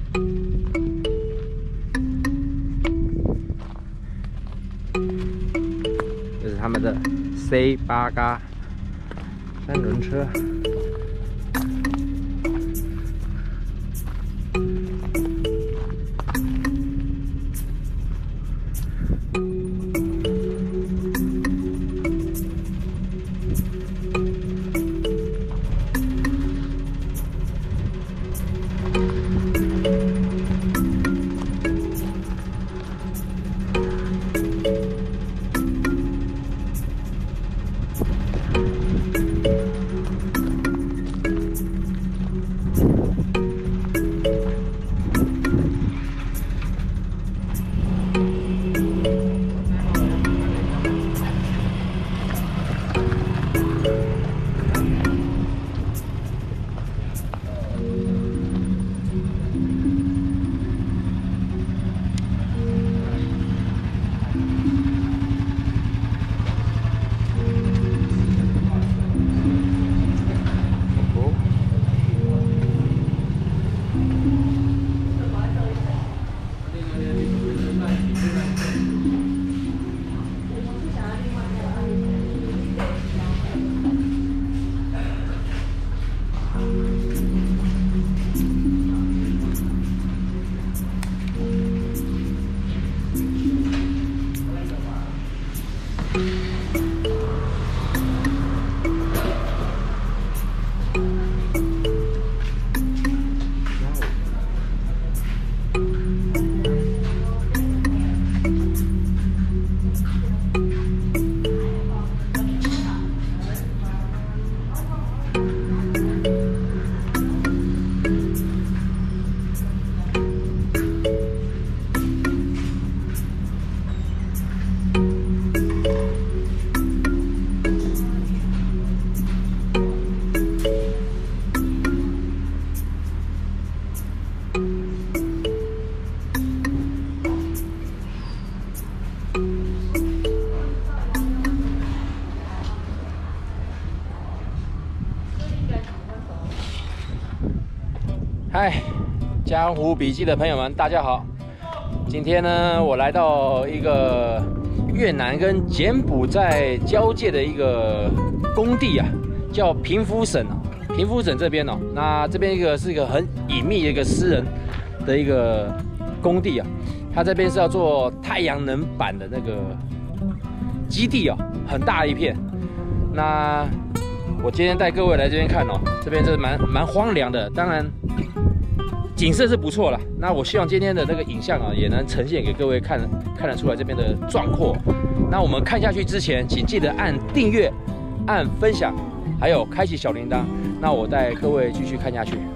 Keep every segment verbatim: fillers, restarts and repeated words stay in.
这是他们的 C 八嘎三轮车。 嗨，江湖笔记的朋友们，大家好！今天呢，我来到一个越南跟柬埔寨交界的一个工地啊，叫平福省啊。平福省这边哦，那这边一个是一个很隐秘的一个私人的一个工地啊，它这边是要做太阳能板的那个基地哦，很大一片。那我今天带各位来这边看哦，这边是蛮蛮荒凉的，当然。 景色是不错了，那我希望今天的这个影像啊，也能呈现给各位看看得出来这边的壮阔。那我们看下去之前，请记得按订阅、按分享，还有开启小铃铛。那我带各位继续看下去。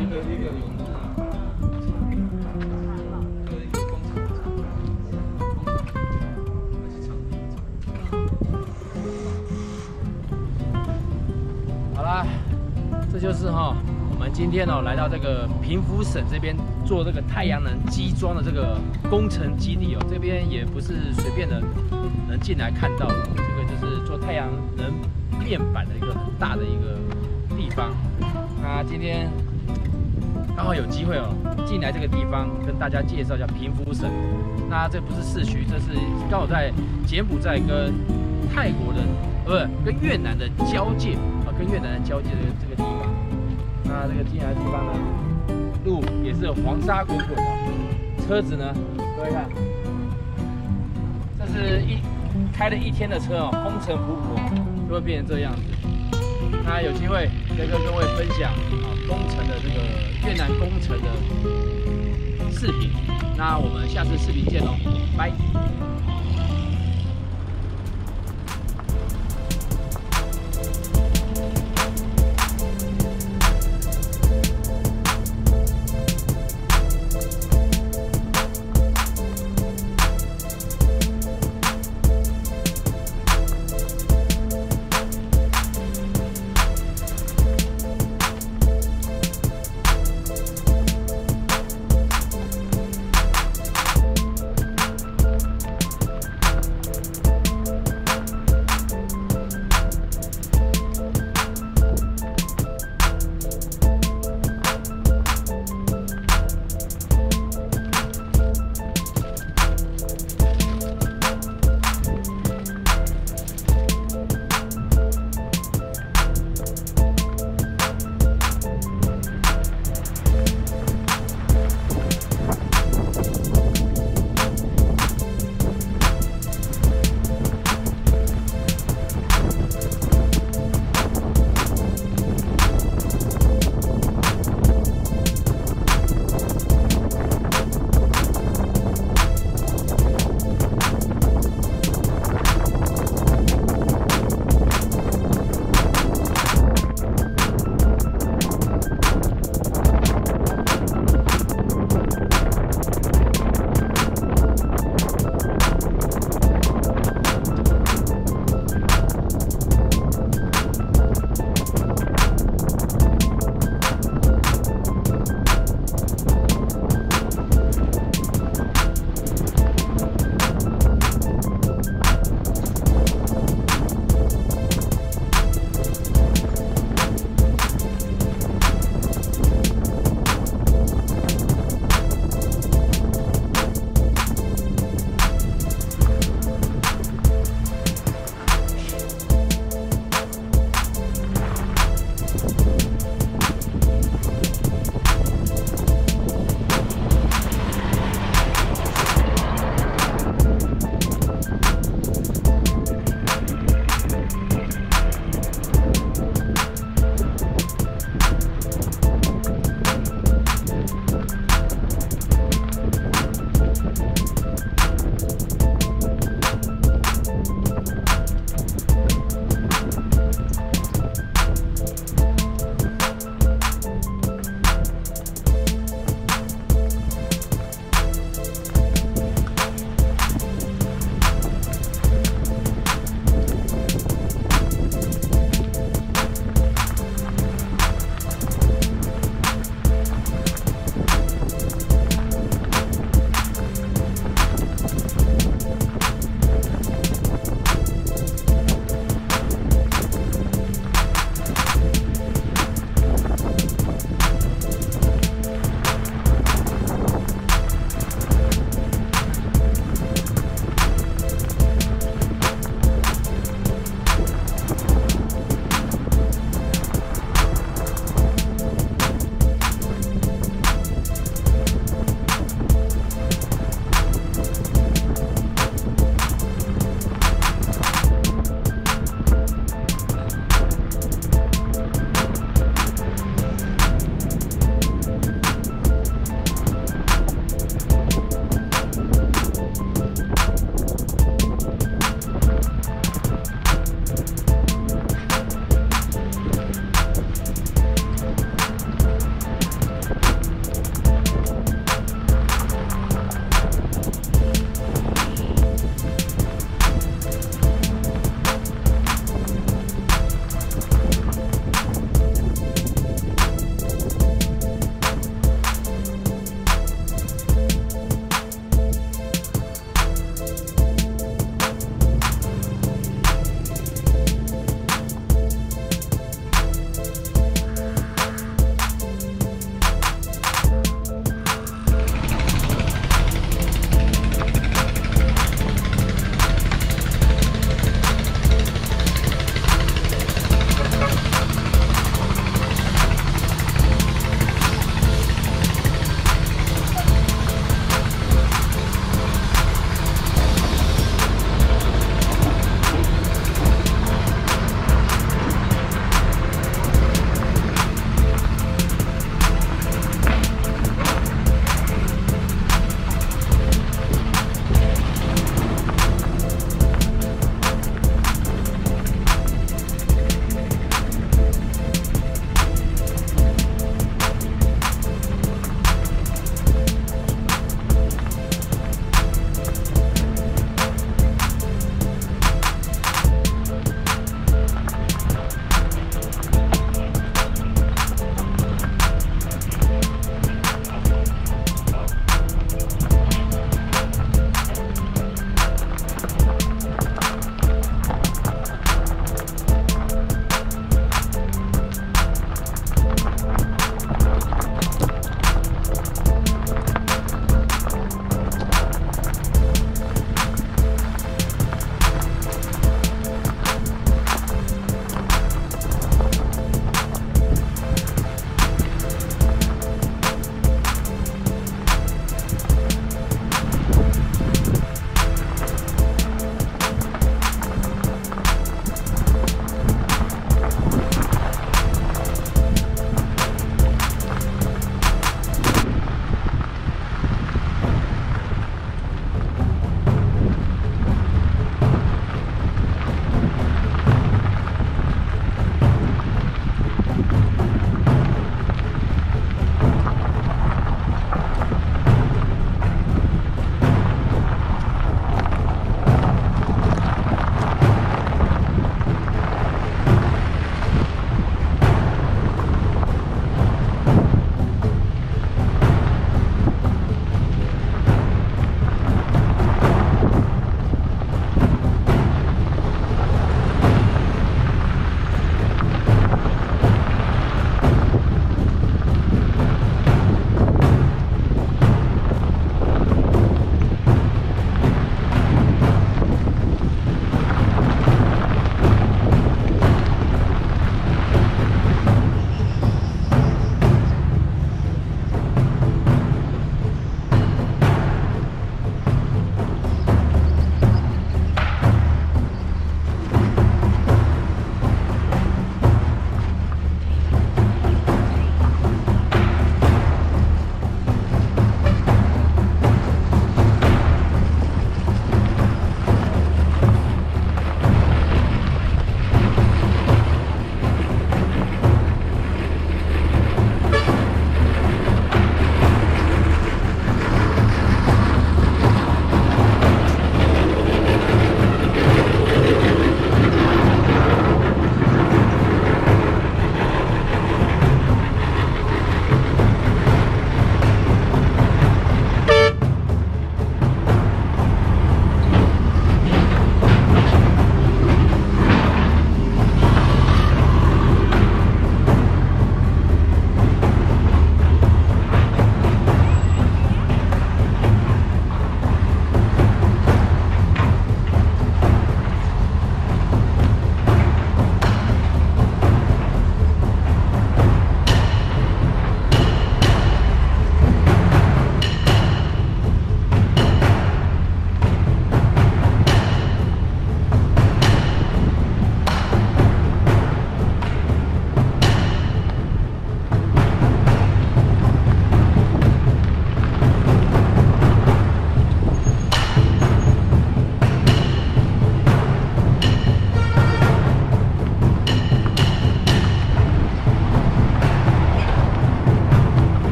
一个一个有那好啦，这就是哈，我们今天哦来到这个平福省这边做这个太阳能机装的这个工程基地哦，这边也不是随便的能进来看到的，这个就是做太阳能面板的一个很大的一个地方。那今天刚好有机会哦，进来这个地方跟大家介绍一下平福省。那这不是市区，这是刚好在柬埔寨跟泰国的，呃，不，跟越南的交界啊，跟越南的交界的这个地方。那这个进来的地方呢，路也是黄沙滚滚啊，车子呢，各位看，这是一开了一天的车哦，风尘仆仆，就会变成这样子。那有机会再跟各位分享啊工程的这个越南工程的视频。那我们下次视频见喽，拜。